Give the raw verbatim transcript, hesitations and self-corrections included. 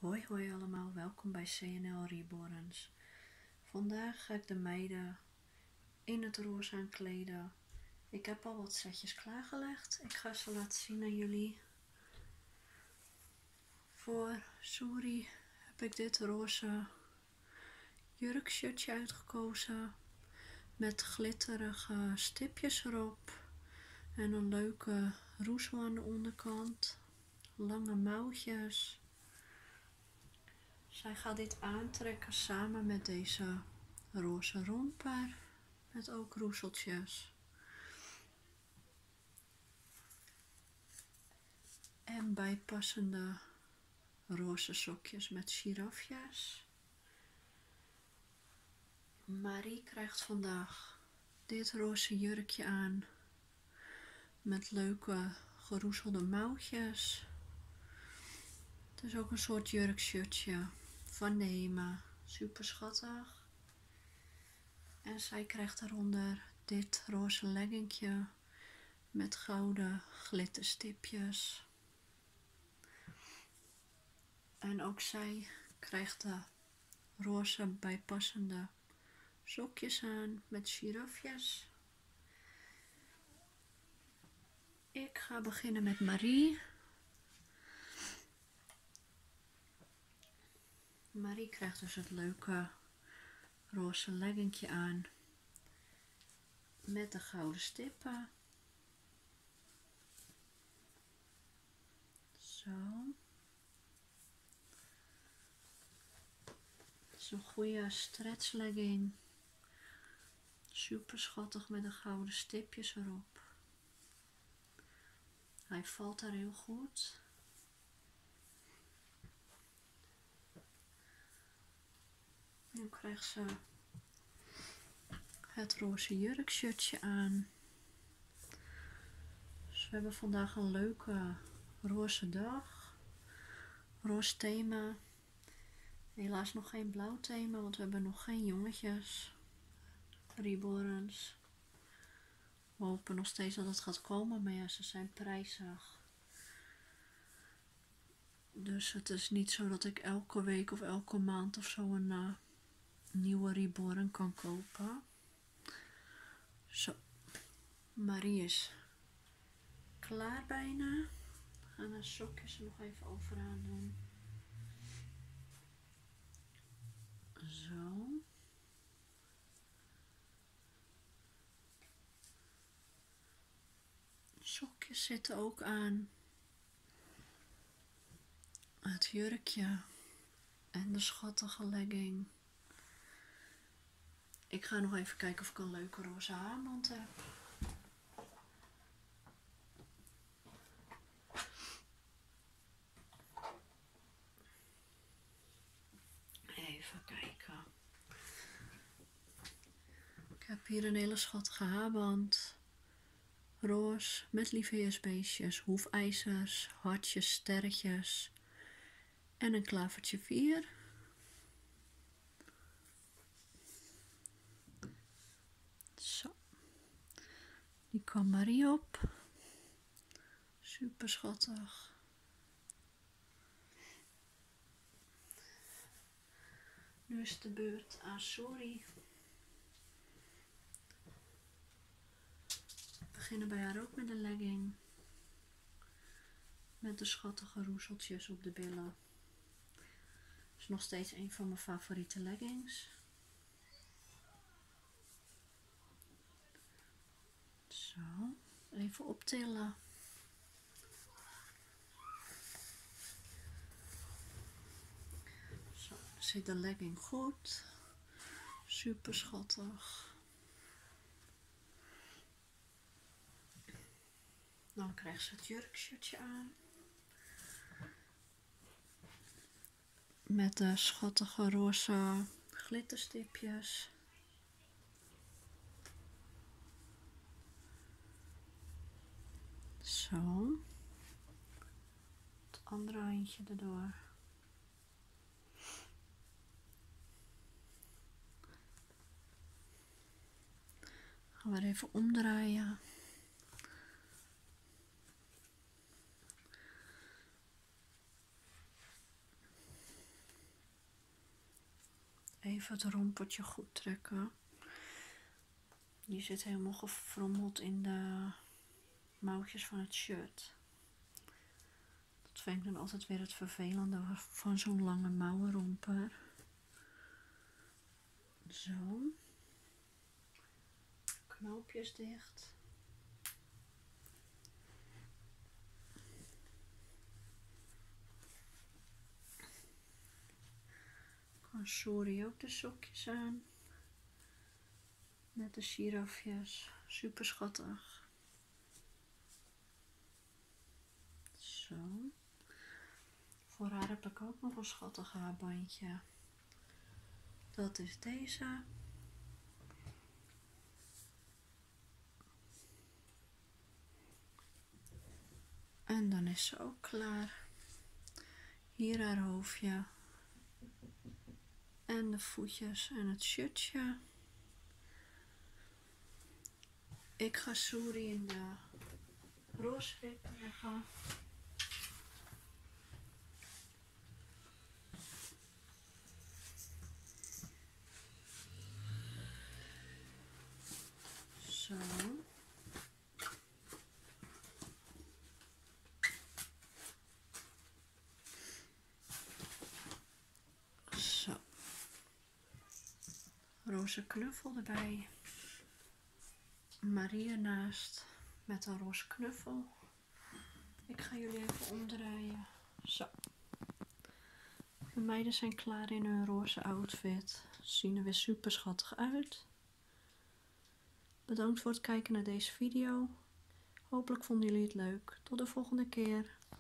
Hoi hoi allemaal, welkom bij C N L Reborns. Vandaag ga ik de meiden in het roze aankleden. Ik heb al wat setjes klaargelegd. Ik ga ze laten zien aan jullie. Voor Suri heb ik dit roze jurkshirtje uitgekozen. Met glitterige stipjes erop. En een leuke roesel aan de onderkant. Lange mouwtjes. Zij gaat dit aantrekken samen met deze roze romper met ook roeseltjes. En bijpassende roze sokjes met girafjes. Marie krijgt vandaag dit roze jurkje aan met leuke geroezelde mouwtjes. Het is ook een soort jurkshirtje van Neema, super schattig. En zij krijgt daaronder dit roze leggingje met gouden glitterstipjes. En ook zij krijgt de roze bijpassende sokjes aan met girafjes. Ik ga beginnen met Marie. Marie krijgt dus het leuke roze leggingje aan met de gouden stippen. Zo. Het is een goede stretch legging. Super schattig met de gouden stipjes erop. Hij valt daar heel goed. Nu krijgt ze het roze jurkshirtje aan. Dus we hebben vandaag een leuke roze dag. Roze thema. Helaas nog geen blauw thema, want we hebben nog geen jongetjes. Reborns. We hopen nog steeds dat het gaat komen, maar ja, ze zijn prijzig. Dus het is niet zo dat ik elke week of elke maand of zo een uh, nieuwe Reborn kan kopen. Zo. Marie is klaar bijna. We gaan haar sokjes er nog even overaan doen. Zo. Sokjes zitten ook aan. Het jurkje en de schattige legging. Ik ga nog even kijken of ik een leuke roze haarband heb. Even kijken. Ik heb hier een hele schattige haarband. Roze met lieveheersbeestjes, hoefijzers, hartjes, sterretjes en een klavertje vier. Zo. Die kan Marie op. Super schattig. Nu is de beurt aan Suri. We beginnen bij haar ook met een legging. Met de schattige roeseltjes op de billen. Is nog steeds een van mijn favoriete leggings. Zo, even optillen. Zo, zit de legging goed. Super schattig. Dan krijgt ze het jurkshirtje aan. Met de schattige roze glitterstipjes. Zo. Het andere handje erdoor. Gaan we er even omdraaien. Even het rompertje goed trekken. Die zit helemaal gefrommeld in de mouwtjes van het shirt. Dat vind ik dan altijd weer het vervelende van zo'n lange mouwenromper. Zo. Knoopjes dicht. Kan Sori ook de sokjes aan. Met de girafjes. Super schattig. Zo. Voor haar heb ik ook nog een schattig haarbandje. Dat is deze. En dan is ze ook klaar. Hier haar hoofdje. En de voetjes en het shirtje. Ik ga Sori in de roze wip leggen. Zo. Zo. Roze knuffel erbij. Marie ernaast met een roze knuffel. Ik ga jullie even omdraaien. Zo. De meiden zijn klaar in hun roze outfit. Ze zien er weer super schattig uit. Bedankt voor het kijken naar deze video. Hopelijk vonden jullie het leuk. Tot de volgende keer.